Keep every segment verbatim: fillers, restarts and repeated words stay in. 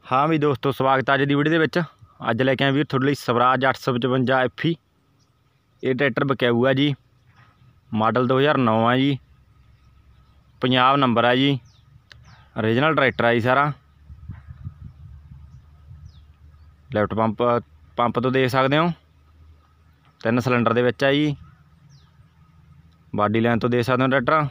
हाँ भी दोस्तों, स्वागत है अज की वीडियो के विच। अज लैके आए वीर थोड़े लिए स्वराज अठ सौ पचवंजा एफ ई। ये ट्रैक्टर बकाऊ है जी, मॉडल दो हज़ार नौ है जी, पंजाब नंबर है जी, ओरिजिनल ट्रैक्टर है जी सारा। लिफ्ट पंप पंप तो देख सकते हो, तीन सिलेंडर दे विच है जी। बॉडी लाइन तो देख सकते हो ट्रैक्टर,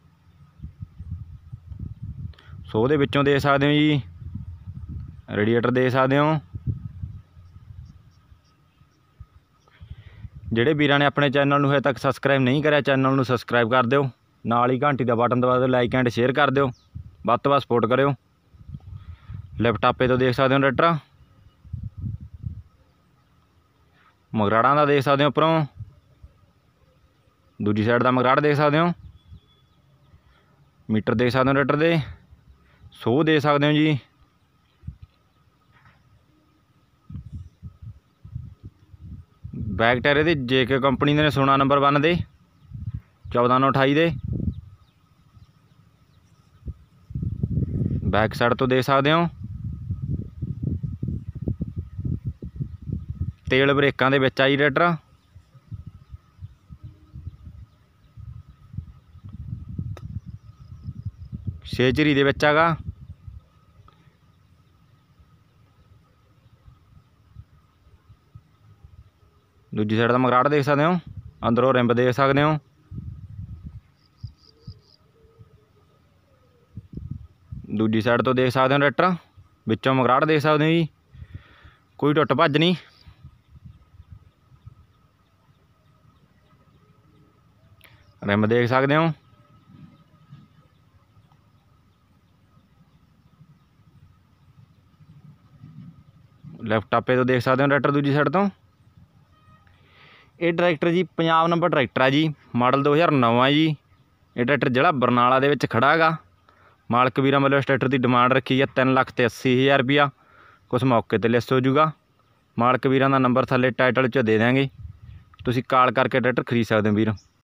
सो दे विचों देख सकते हो जी। रेडिएटर देख सकते हो। ਜਿਹੜੇ ਵੀਰਾਂ ने अपने चैनल ਨੂੰ ਹਜੇ तक सबसक्राइब नहीं करा, चैनल ਨੂੰ सबसक्राइब कर ਦਿਓ, ਨਾਲ ही घंटी का बटन दबा ਦਿਓ, लाइक एंड शेयर कर ਦਿਓ, ਵੱਧ ਤੋਂ ਵੱਧ सपोर्ट करो। लिफ्ट आपे तो देख सकते हो ट्रैक्टर, मगराड़ा का देख सकते हो उपरों, दूजी साइड का मगराड़ देख सकते हो। मीटर देख सकते हो ट्रैक्टर के, सो देख सकते हो जी। बैक टायर ये जे के कंपनी ने सोना नंबर वन दे चौदह नौ अठाई दे। बैक साइड तो देख सकते हो। तेल ब्रेकों के विच आई ट्रैक्टर, छे झरी दे विच हैगा। दूजी साइड का मगराड़ देख सकते हो, अंदरों रिंब देख सकते हो। दूजी साइड तो देख सकते हो ट्रैक्टर, विचों मगराड़ देख सकते हो जी। कोई टुट भज नहीं। रिम देख सकते हो। लिफ्ट आपे तो देख सकते हो ट्रैक्टर दूजी साइड तो। ये ट्रैक्टर जी पंजाब नंबर ट्रैक्टर है जी, मॉडल दो हज़ार नौ है जी। ये ट्रैक्टर जिला बरनाला दे विच खड़ा है। मालक वीरां वालों इस ट्रैक्टर की डिमांड रखी है तीन लख ते अस्सी हज़ार रुपया, कुछ मौके पर लिस्ट हो जूगा। मालक वीरां का नंबर थल्ले टाइटल च दे देंगे, तुसीं कॉल करके ट्रैक्टर खरीद सकते हो वीर।